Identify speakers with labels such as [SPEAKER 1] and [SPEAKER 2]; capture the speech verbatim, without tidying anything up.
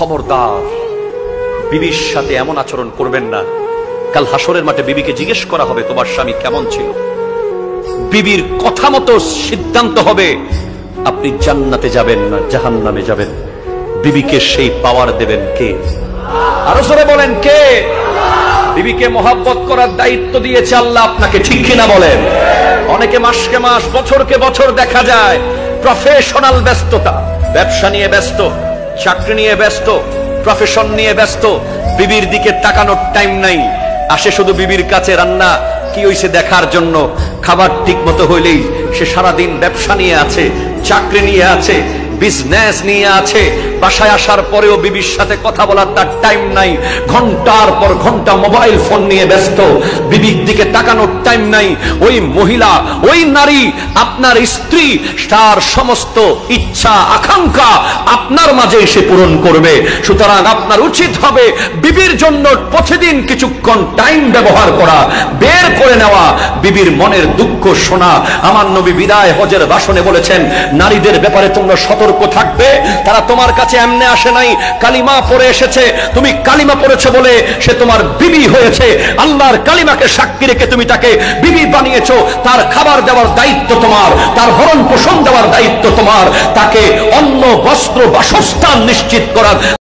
[SPEAKER 1] খবরদার বিবির সাথে এমন আচরণ করবেন না। কাল হাসরের মাঠে বিবিকে জিজ্ঞেস করা হবে তোমার স্বামী কেমন ছিল। বিবির কথা মতো সিদ্ধান্ত হবে আপনি জান্নাতে যাবেন না জাহান্নামে যাবেন। বিবিকে সেই পাওয়ার দেবেন কে? আরো জোরে বলেন কে? বিবিকে মোহাব্বত করার দায়িত্ব দিয়েছে আল্লাহ আপনাকে, ঠিক কিনা বলেন? অনেকে মাসকে মাস বছরকে বছর দেখা যায় প্রফেশনাল ব্যস্ততা, ব্যবসা নিয়ে ব্যস্ত, চাকরি নিয়ে ব্যস্ত, প্রফেশন নিয়ে ব্যস্ত, বিবির দিকে তাকানোর টাইম নাই। আসে শুধু বিবির কাছে রান্না কি হইছে দেখার জন্য। খাবার ঠিক মতো হইলেই সে সারাদিন ব্যবসা নিয়ে আছে, চাকরি নিয়ে আছে, বিজনেস নিয়ে আছে। বাসায় আসার পরেও বিবির সাথে কথা বলার তার টাইম নাই। ঘন্টার পর ঘন্টা মোবাইল ফোন নিয়ে ব্যস্ত, বিবির দিকে তাকানোর টাইম নাই। ওই মহিলা, ওই নারী আপনার স্ত্রী, তার সমস্ত ইচ্ছা আকাঙ্ক্ষা আপনার মাঝে এসে পূরণ করবে। সুতরাং আপনার উচিত হবে বিবির জন্য প্রতিদিন কিছুক্ষণ টাইম ব্যবহার করা, বের করে নেওয়া, বিবির মনের দুঃখ শোনা। আমার নবী বিদায় হজের ভাষণে বলেছেন, নারীদের ব্যাপারে তোমরা সতর্ক থাকবে। তারা তোমার কাছে এমনি আসে নাই, কালিমা পড়ে এসেছে। তুমি কালিমা পড়েছো বলে সে তোমার বিবি হয়েছে। আল্লাহর কালিমাকে সাক্ষী রেখে তুমি তাকে বিবি বানিয়েছো। তার খাবার দেওয়ার দায়িত্ব তোমার, তার ভরণ পোষণ দেওয়ার দায়িত্ব তোমার, তাকে অন্ন বস্ত্র বাসস্থান নিশ্চিত করার